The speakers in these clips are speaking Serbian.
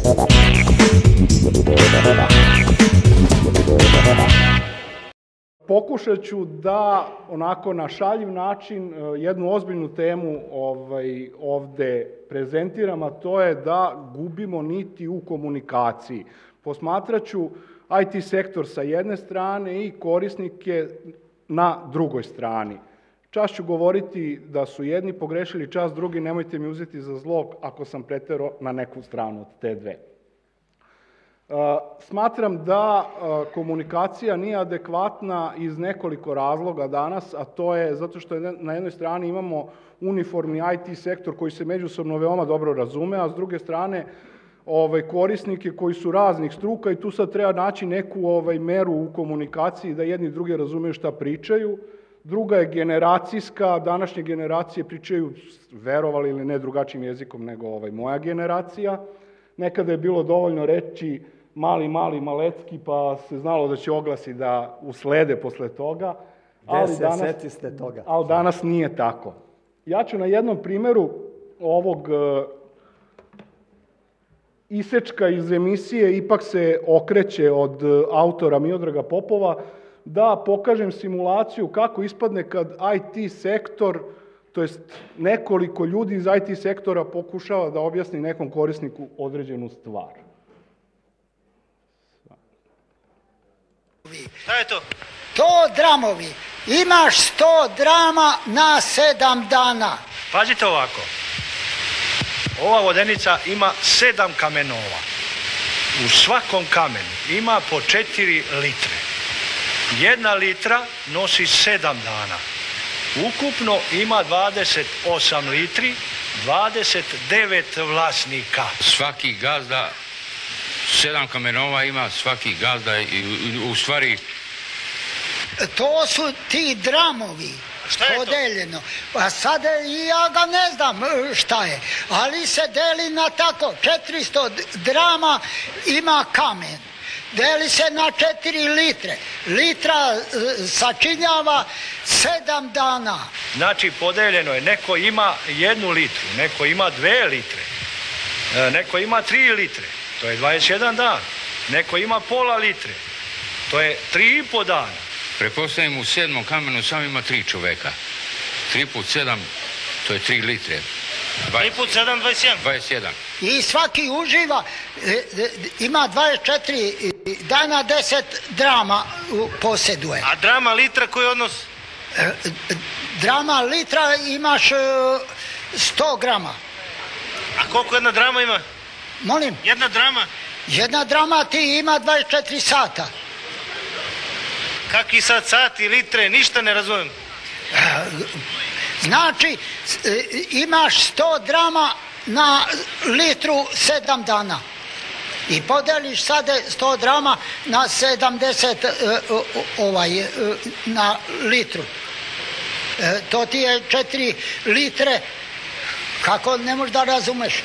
Pokušat ću da onako na šaljiv način jednu ozbiljnu temu ovde prezentiram, a to je da gubimo niti u komunikaciji. Posmatraću IT sektor sa jedne strane i korisnike na drugoj strani. Čas ću govoriti da su jedni pogrešili, čas drugi, nemojte mi uzeti za zlo ako sam preterao na neku stranu od te dve. Smatram da komunikacija nije adekvatna iz nekoliko razloga danas, a to je zato što na jednoj strani imamo uniformni IT sektor koji se međusobno veoma dobro razume, a s druge strane korisnike koji su raznih struka i tu sad treba naći neku meru u komunikaciji da jedni drugi razumeju šta pričaju. Druga je generacijska, današnje generacije pričaju, verovali ili ne, drugačijim jezikom nego moja generacija. Nekada je bilo dovoljno reći mali, malecki, pa se znalo da će oglasi da uslede posle toga. Ali danas nije tako. Ja ću na jednom primeru ovog isečka iz emisije Ipak se okreće od autora Miodraga Popova, da pokažem simulaciju kako ispadne kad IT sektor, to jest nekoliko ljudi iz IT sektora pokušava da objasni nekom korisniku određenu stvar. Šta je to? To dramovi. Imaš 100 drama na 7 dana. Pazite ovako. Ova vodenica ima 7 kamenova. U svakom kamenu ima po 4 litre. 1 litra nosi 7 dana. Ukupno ima 28 litri, 29 vlasnika. Svaki gazda, 7 kamenova ima svaki gazda i u stvari... To su ti dramovi. Šta je podeljeno. Pa sad ja ga ne znam šta je, ali se deli na tako, 400 drama ima kamen. Deli se na 4 litre. Litra sačinjava 7 dana. Znači podeljeno je, neko ima 1 litru, neko ima 2 litre, neko ima 3 litre, to je 21 dan, neko ima pola litre, to je 3,5 dana. Prepostavim u 7. kamenu samo ima 3 čoveka. 3 put 7, to je 3 litre. 3 put 7, 21. I svaki uživa, ima 24 dana, 10 drama posjeduje. A drama litra koji je odnos? Drama litra imaš 100 grama. A koliko jedna drama ima? Molim? Jedna drama? Jedna drama ti ima 24 sata. Kaki sad sati, litre, ništa ne razumijem. Znači, imaš 100 drama na litru 7 dana. I podeliš sada 100 drama na 70 na litru. To ti je 4 litre. Kako ne možeš da razumeš?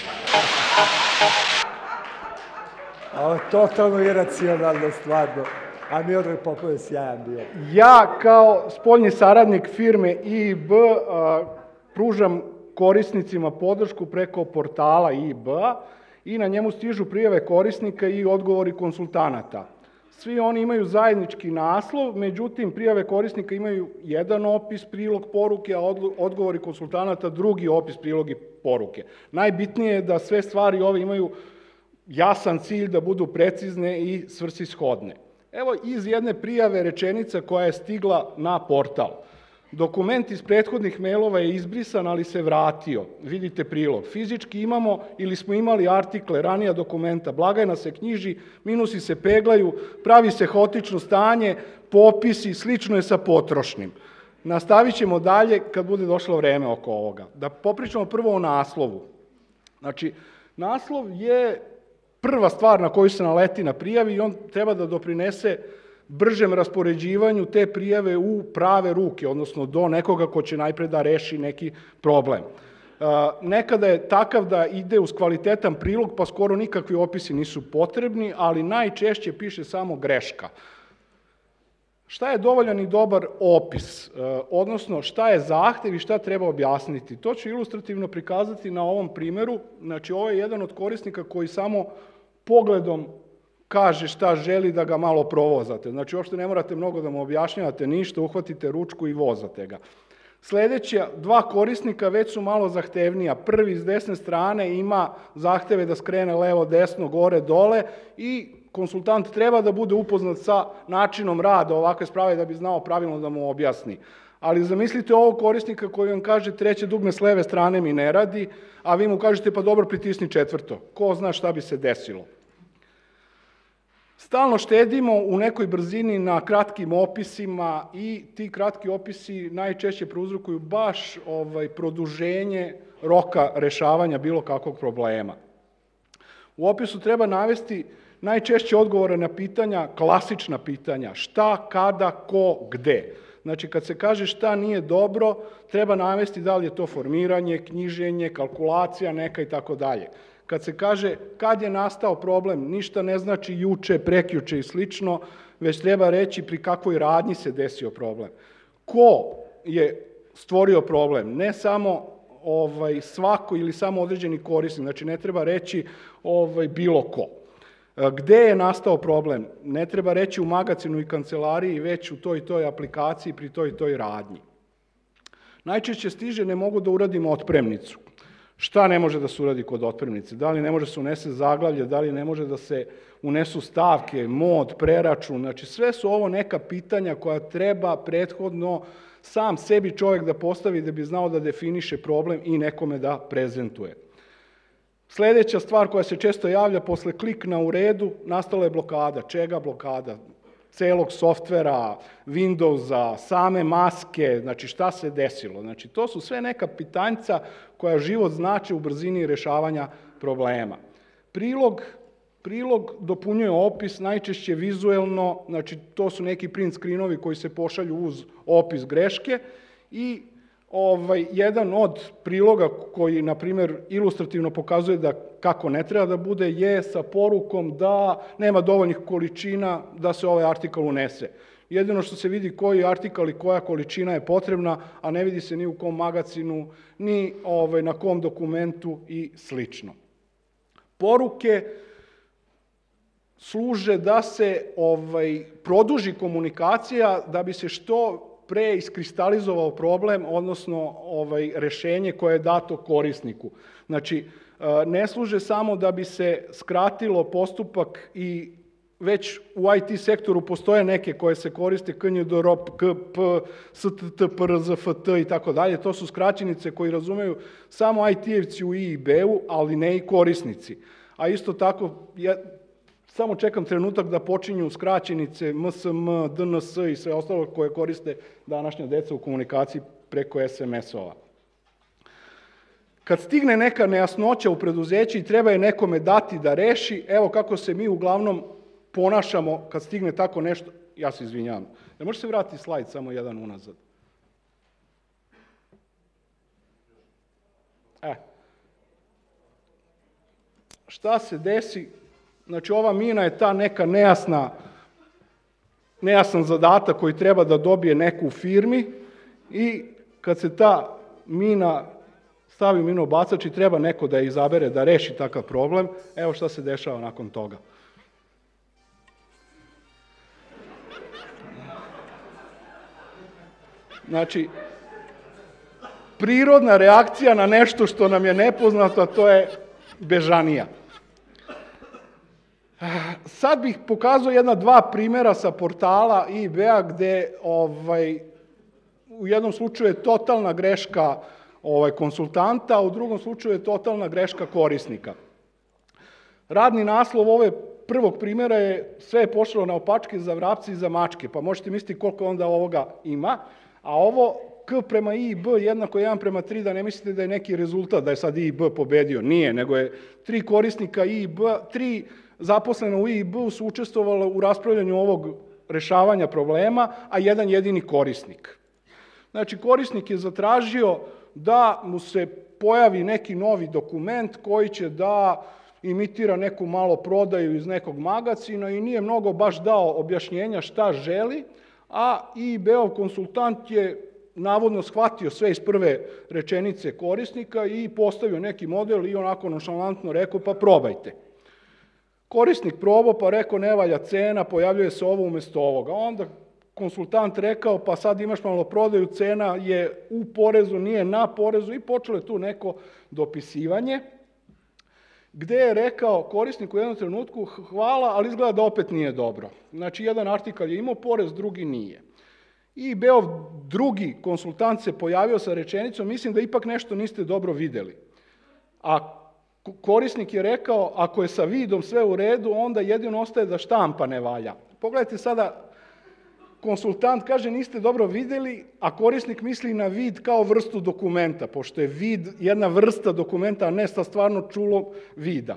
Ovo je totalno iracionalno, stvarno. A Miodrag Popov je sjajan bio. Ja kao spoljni saradnik firme IIB pružam korisnicima podršku preko portala IIB-a i na njemu stižu prijave korisnika i odgovori konsultanata. Svi oni imaju zajednički naslov, međutim prijave korisnika imaju jedan opis, prilog, poruke, a odgovori konsultanata drugi opis, prilog i poruke. Najbitnije je da sve stvari ove imaju jasan cilj, da budu precizne i svrsishodne. Evo iz jedne prijave rečenica koja je stigla na portal. Dokument iz prethodnih mailova je izbrisan, ali se vratio. Vidite prilog. Fizički imamo ili smo imali artikle, ranija dokumenta, blagajna se knjiži, minusi se peglaju, pravi se haotično stanje, popisi, slično je sa potrošnim. Nastavit ćemo dalje kad bude došlo vreme oko ovoga. Da popričamo prvo o naslovu. Znači, naslov je prva stvar na koju se naleti na prijavi i on treba da doprinese bržem raspoređivanju te prijave u prave ruke, odnosno do nekoga ko će najpre da reši neki problem. Nekada je takav da ide uz kvalitetan prilog, pa skoro nikakvi opisi nisu potrebni, ali najčešće piše samo greška. Šta je dovoljan i dobar opis, odnosno šta je zahtev i šta treba objasniti? To ću ilustrativno prikazati na ovom primeru. Znači, ovo je jedan od korisnika koji samo pogledom kaže šta želi da ga malo provozate. Znači, uopšte ne morate mnogo da mu objašnjavate ništa, uhvatite ručku i vozate ga. Sljedeća dva korisnika već su malo zahtevnija. Prvi s desne strane ima zahteve da skrene levo, desno, gore, dole i konsultant treba da bude upoznat sa načinom rada ovakve sprave da bi znao pravilno da mu objasni. Ali zamislite ovog korisnika koji vam kaže treće dugme s leve strane mi ne radi, a vi mu kažete pa dobro pritisni četvrto. Ko zna šta bi se desilo. Stalno štedimo u nekoj brzini na kratkim opisima i ti kratki opisi najčešće prouzrokuju baš produženje roka rešavanja bilo kakvog problema. U opisu treba navesti najčešće odgovore na pitanja, klasična pitanja, šta, kada, ko, gde. Znači, kad se kaže šta nije dobro, treba navesti da li je to formiranje, knjiženje, kalkulacija neka i tako dalje. Kad se kaže kad je nastao problem, ništa ne znači juče, prekjuče i slično, već treba reći pri kakvoj radnji se desio problem. Ko je stvorio problem? Ne samo svako ili samo određeni korisnik, znači ne treba reći bilo ko. Gde je nastao problem? Ne treba reći u magacinu i kancelariji, već u toj i toj aplikaciji pri toj i toj radnji. Najčešće stiže ne mogu da uradim otpremnicu. Šta ne može da se uradi kod otpremnice? Da li ne može da se unese zaglavlje, da li ne može da se unesu stavke, mod, preračun? Znači sve su ovo neka pitanja koja treba prethodno sam sebi čovjek da postavi da bi znao da definiše problem i nekome da prezentuje. Sljedeća stvar koja se često javlja posle klikna u redu, nastala je blokada. Čega blokada? Celog softvera, Windowsa, same maske, znači šta se desilo. Znači to su sve neka pitanjca koja život znače u brzini rešavanja problema. Prilog dopunjuje opis, najčešće vizuelno, znači to su neki print screenovi koji se pošalju uz opis greške i jedan od priloga koji, na primjer, ilustrativno pokazuje da kako ne treba da bude je sa porukom da nema dovoljnih količina da se ovaj artikal unese. Jedino što se vidi koji artikal i koja količina je potrebna, a ne vidi se ni u kom magacinu, ni na kom dokumentu i slično. Poruke služe da se produži komunikacija da bi se što pre iskristalizovao problem, odnosno rešenje koje je dato korisniku. Znači, ne služe samo da bi se skratilo postupak i već u IT sektoru postoje neke koje se koriste KNJDROP, KP, STT, PRZFT i tako dalje. To su skraćenice koji razumeju samo IT-evci u IIB-u, ali ne i korisnici. A isto tako, samo čekam trenutak da počinju skraćenice MSM, DNS i sve ostalo koje koriste današnja deca u komunikaciji preko SMS-ova. Kad stigne neka nejasnoća u preduzeći i treba je nekome dati da reši, evo kako se mi uglavnom ponašamo kad stigne tako nešto. Ja se izvinjavam. Ne može se vratiti slajd samo jedan unazad? Šta se desi? Znači, ova mina je ta neka nejasan zadatak koji treba da dobije neku u firmi i kad se ta mina stavi u minobacač i treba neko da je izabere da reši takav problem, evo šta se dešava nakon toga. Znači, prirodna reakcija na nešto što nam je nepoznato, a to je bežanija. Sad bih pokazao dva primjera sa portala IIB-a gde u jednom slučaju je totalna greška konsultanta, a u drugom slučaju je totalna greška korisnika. Radni naslov ove prvog primjera je sve je pošlo na opačke za vrapce i za mačke, pa možete misliti koliko onda ovoga ima, a ovo K prema IIB jednako 1:3, da ne mislite da je neki rezultat, da je sad IIB pobedio. Nije, nego je 3 korisnika IIB, 3 zaposlena u IIB-u su učestvovala u raspravljanju ovog rešavanja problema, a jedan jedini korisnik. Znači, korisnik je zatražio da mu se pojavi neki novi dokument koji će da imitira neku maloprodaju iz nekog magacina i nije mnogo baš dao objašnjenja šta želi, a IIB-ov konsultant je navodno shvatio sve iz prve rečenice korisnika i postavio neki model i onako nonšalantno rekao pa probajte. Korisnik probao pa rekao ne valja cena, pojavljuje se ovo umjesto ovoga. Onda konsultant rekao pa sad imaš malo prodaju, cena je u porezu, nije na porezu i počelo je tu neko dopisivanje gdje je rekao korisnik u jednom trenutku hvala, ali izgleda da opet nije dobro. Znači jedan artikal je imao porez, drugi nije. I Beov drugi konsultant se pojavio sa rečenicom mislim da ipak nešto niste dobro vidjeli. A korisnik je rekao ako je sa vidom sve u redu, onda jedino ostaje da štampa ne valja. Pogledajte sada, konsultant kaže niste dobro vidjeli, a korisnik misli na vid kao vrstu dokumenta, pošto je vid jedna vrsta dokumenta, a ne sa stvarno čulom vida.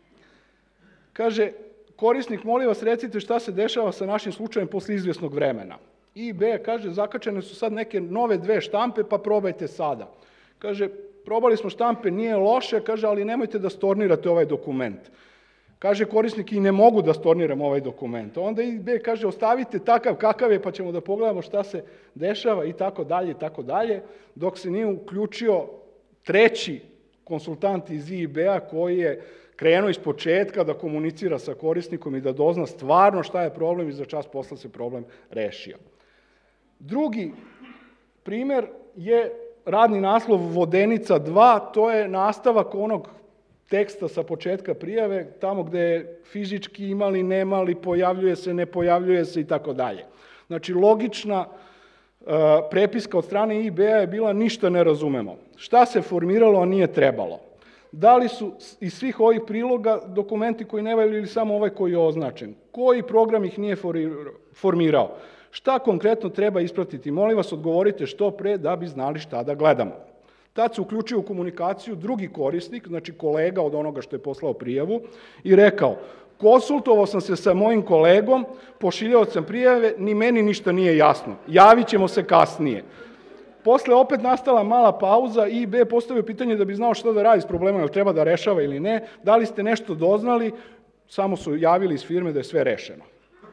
Kaže, korisnik, molim vas recite šta se dešava sa našim slučajem posle izvjesnog vremena. I B kaže, zakačene su sad neke nove 2 štampe, pa probajte sada. Kaže, probali smo štampe, nije loše, kaže, ali nemojte da stornirate ovaj dokument. Kaže korisnik i ne mogu da storniram ovaj dokument. Onda IB kaže ostavite takav kakav je pa ćemo da pogledamo šta se dešava i tako dalje, dok se nije uključio treći konsultant iz IB-a koji je krenuo iz početka da komunicira sa korisnikom i da dozna stvarno šta je problem i za čas posla se problem rešio. Drugi primer je radni naslov Vodenica 2, to je nastavak onog teksta sa početka prijave, tamo gde je fizički imali, nemali, pojavljuje se, ne pojavljuje se i tako dalje. Znači, logična prepiska od strane IB-a je bila ništa ne razumemo. Šta se formiralo, a nije trebalo? Da li su iz svih ovih priloga dokumenti koji ne valjaju ili samo ovaj koji je označen? Koji program ih nije formirao? Šta konkretno treba ispratiti? Molim vas, odgovorite što pre da bi znali šta da gledamo. Tad se uključio u komunikaciju drugi korisnik, znači kolega od onoga što je poslao prijavu i rekao, konsultovao sam se sa mojim kolegom, pošiljao sam prijave, ni meni ništa nije jasno, javit ćemo se kasnije. Posle opet nastala mala pauza i B postavio pitanje da bi znao šta da radi s problemom, jel treba da rešava ili ne, da li ste nešto doznali, samo su javili iz firme da je sve rešeno.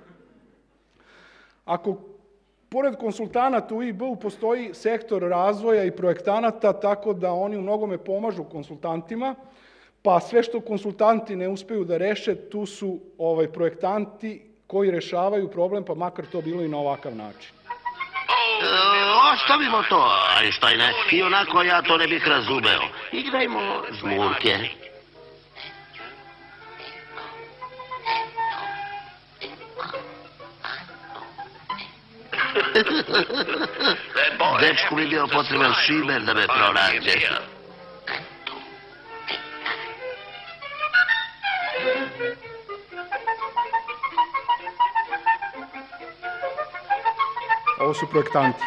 Ako pored konsultanata u IB-u postoji sektor razvoja i projektanata, tako da oni u mnogome pomažu konsultantima, pa sve što konsultanti ne uspeju da reše, tu su projektanti koji rešavaju problem, pa makar to bilo i na ovakav način. Ostavimo to, Einsteine, i onako ja to ne bih razumeo. Igrajmo žmurke. Dečku mi bio potreban šimer da me pronađe. Ovo su projektanti.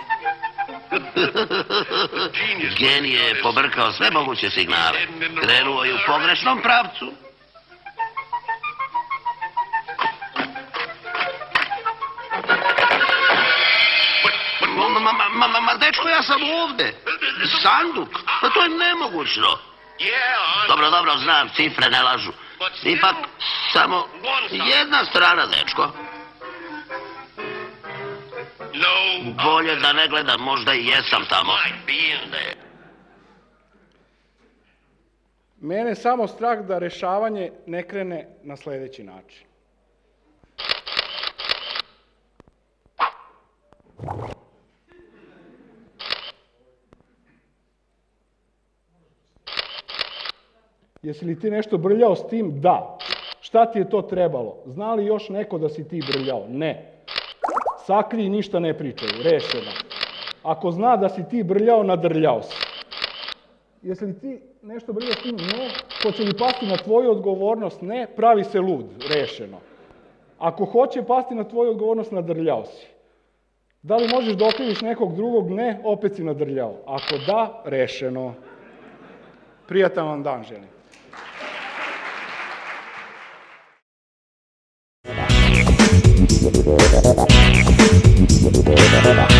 Genije je pobrkao sve moguće signale. Krenuo je u pogrešnom pravcu. Ma, dečko, ja sam ovde. Sanduk. Pa to je nemogućno. Dobro, znam, cifre ne lažu. Ipak, samo jedna strana, dečko. Bolje da ne gledam, možda i jesam tamo. Mene je samo strah da rešavanje ne krene na sledeći način. Jesi li ti nešto brljao s tim? Da. Šta ti je to trebalo? Zna li još neko da si ti brljao? Ne. Sakri i ništa ne pričaju. Rešeno. Ako zna da si ti brljao, nadrljao si. Jesi li ti nešto brljao s tim? Ne. Hoće li pasti na tvoju odgovornost? Ne. Pravi se lud. Rešeno. Ako hoće pasti na tvoju odgovornost, nadrljao si. Da li možeš da okriviš nekog drugog? Ne. Opet si nadrljao. Ako da, rešeno. Prijatan vam dan želim. Thank you.